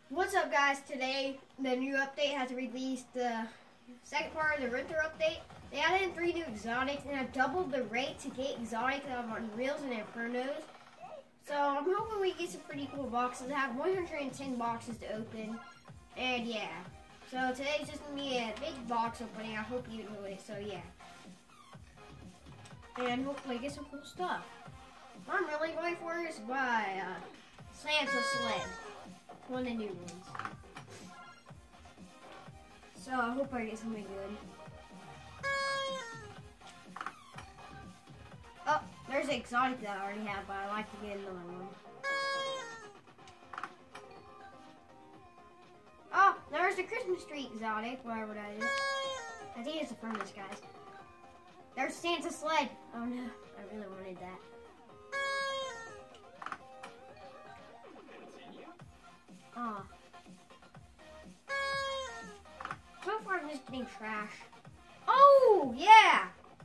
What's up, guys? Today, the new update has released the second part of the Winter update. They added in 3 new exotics and have doubled the rate to get exotics on Reels and Infernos. So I'm hoping we get some pretty cool boxes. I have 110 boxes to open, and yeah. So today's just gonna be a big box opening. I hope you enjoy it. So yeah, and hopefully get some cool stuff. What I'm really going for is by Santa Sled. One of the new ones. So I hope I get something good. Oh, there's an exotic that I already have, but I like to get another one. Oh, there's the Christmas tree exotic, whatever that is. I think it's a furnace, guys. There's Santa Sled. Oh no, I really wanted that. Oh. So far, I'm just getting trash. Oh, yeah!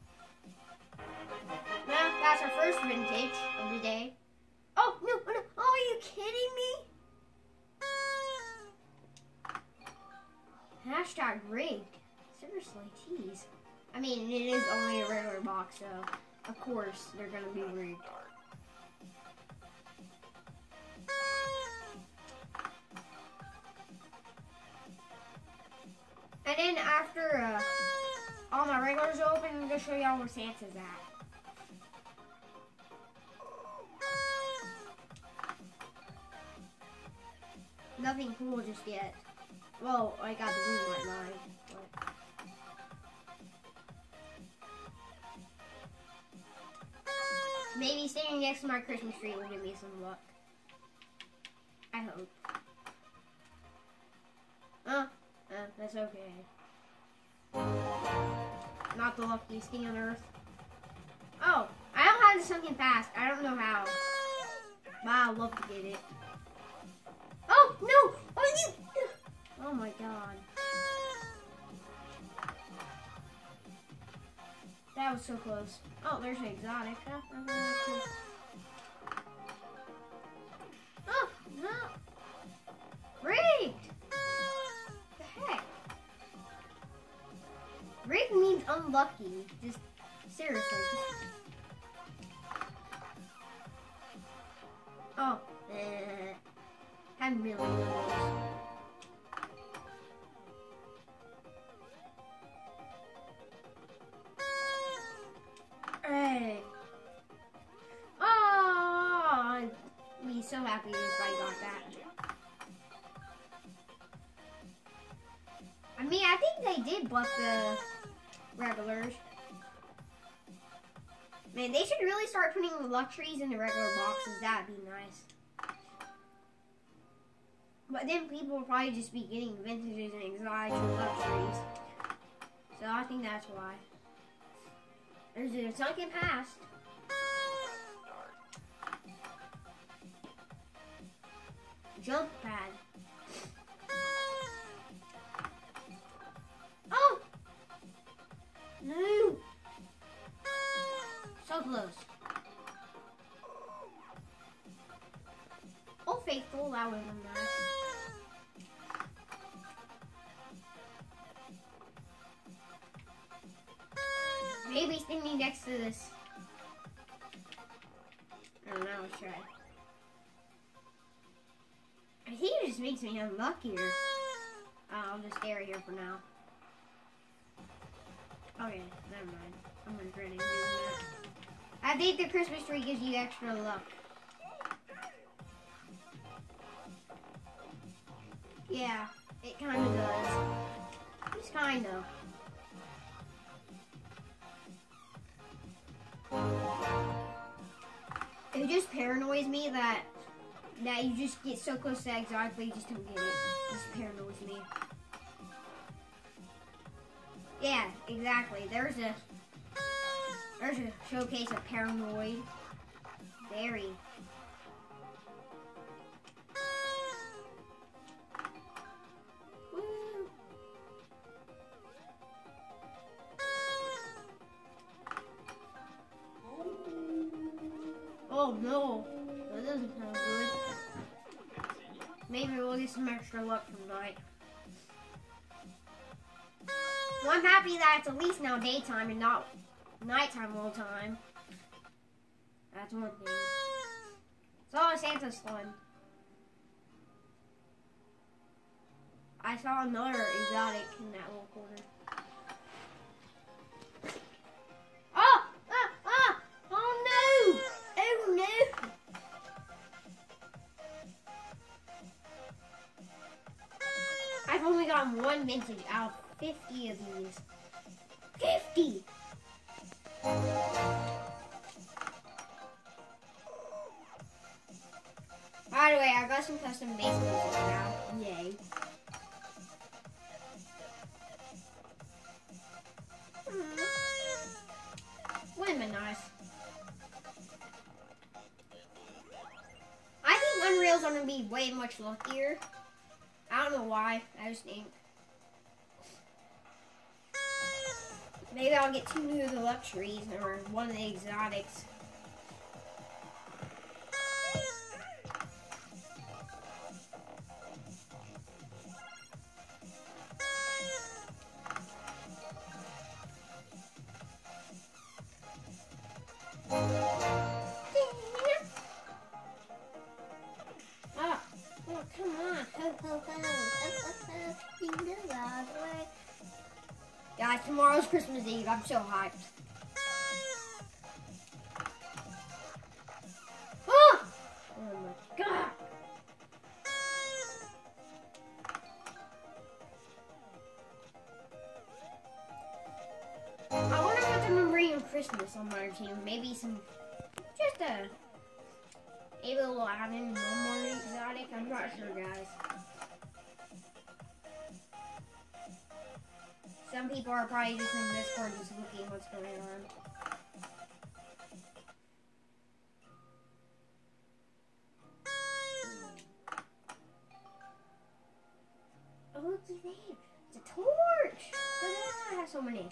Well, that's our first vintage of the day. Oh, no, no. Oh, are you kidding me? Hashtag rigged. Seriously, jeez. I mean, it is only a regular box, so of course they're going to be rigged. And then after all my regulars are open, I'm going to show y'all where Santa's at. Nothing cool just yet. Well, I got the Moonlight line. But... maybe standing next to my Christmas tree will give me some luck. I hope. That's okay. Not the luckiest thing on earth. Oh, I don't have the sunken past. I don't know how. But I'd love to get it. Oh, no! Oh, you! Oh my god. That was so close. Oh, there's an exotic. Oh, no! Rigged! Rigged means unlucky. Just seriously. Oh, had really close. Hey. Oh, I'd be so happy if I got that. I mean, I think they did buff the regulars. Man, they should really start putting the luxuries in the regular boxes. That'd be nice. But then people will probably just be getting vintages and exotics and luxuries. So I think that's why. There's a sunken past. Jump pad. Oh! No! So close. Oh, faithful, that would have been nice. Maybe standing next to this. I don't know, let's try. I think it just makes me unluckier. I'll just stay right here for now. Okay, never mind. I'm regretting doing that. I think the Christmas tree gives you extra luck. Yeah, it kind of does. Just kind of. It just paranoids me that you just get so close to that exotic, but you just don't get it. It just paranoids me. Yeah, exactly. There's a showcase of paranoid. Very. Woo. Oh no, that doesn't sound good. Maybe we'll get some extra luck tonight. Well, I'm happy that it's at least now daytime and not nighttime all the time. That's one thing. Saw Santa's fun. I saw another exotic in that little corner. Oh! Oh no! Oh no! I've only gotten one vintage out of 50 of these. 50! By the way, I got some custom bass music now. Yay. Wouldn't have been nice. I think Unreal's gonna be way much luckier. I don't know why. I just think. Maybe I'll get 2 new of the luxuries or one of the exotics. Guys, tomorrow's Christmas Eve. I'm so hyped. Oh! Oh my god! I wonder what I'm gonna bring on Christmas on my team. Maybe some, maybe we'll add in one more exotic. I'm not sure, guys. Some people are probably just in Discord just looking what's going on. Oh, look, there. It's a torch. I have so many.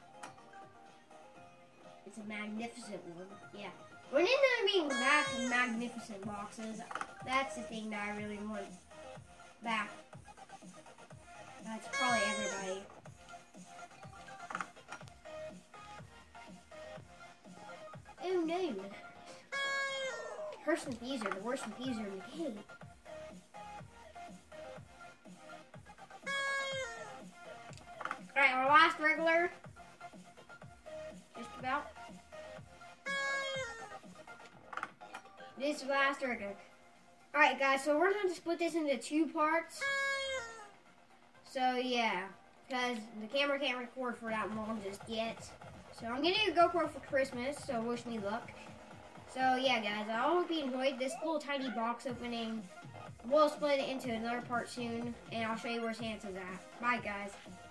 It's a magnificent one. Yeah. We're into being back in magnificent boxes. That's the thing that I really want back. That's probably everybody. Oh no. Hearse Infuser, the worst infuser in the game. Alright, our last regular. Just about. This is the last regular. Alright guys, so we're going to split this into 2 parts. So yeah, because the camera can't record for that long just yet. So I'm getting a GoPro for Christmas, so wish me luck. So yeah guys, I hope you enjoyed this little tiny box opening. We'll split it into another part soon, and I'll show you where Santa's at. Bye guys.